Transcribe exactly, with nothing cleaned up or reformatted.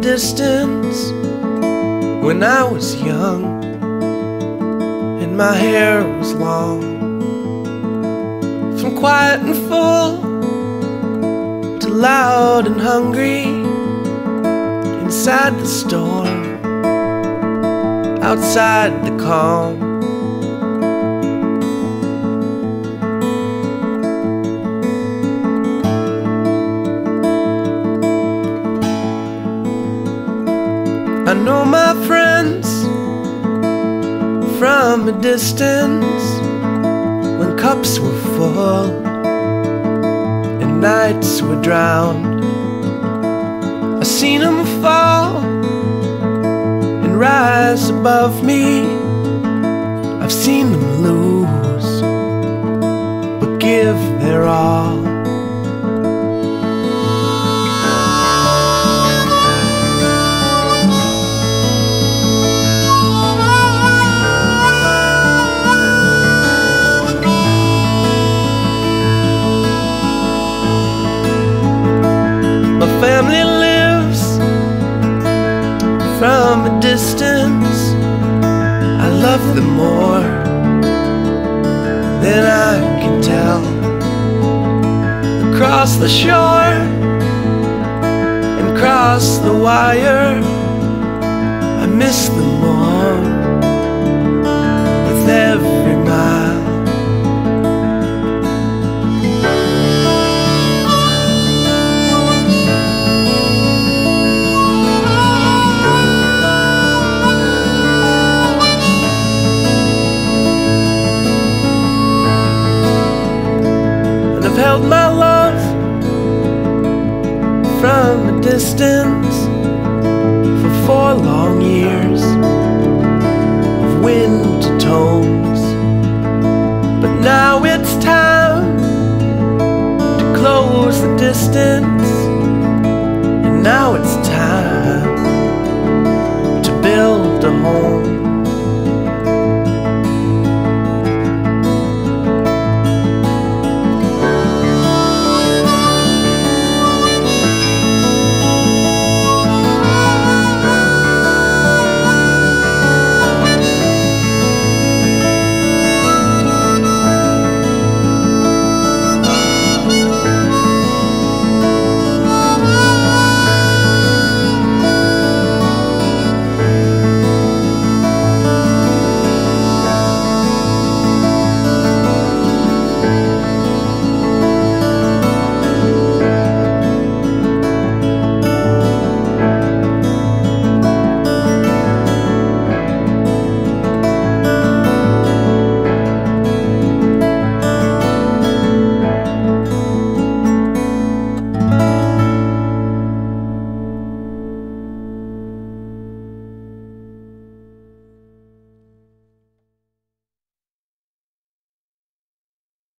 distance when I was young and my hair was long. From quiet and full to loud and hungry, inside the storm, outside the calm. I know my friends from a distance when cups were full and nights were drowned. I seen them fall and rise above me. I've seen them lose but give their all. Family lives from a distance. I love them more than I can tell. Across the shore and across the wire, I miss them more.